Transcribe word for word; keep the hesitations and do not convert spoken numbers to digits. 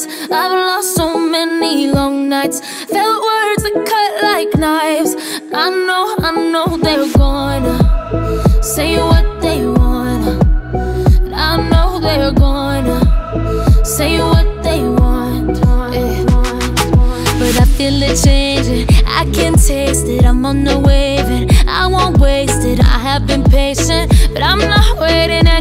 lights. I've lost so many long nights, felt words that cut like knives. I know, I know they're gonna say what they wanna, and I know they're gonna say what they want, yeah. But I feel it changing, I can taste it, I'm on the wave and I won't waste it. I have been patient, but I'm not waiting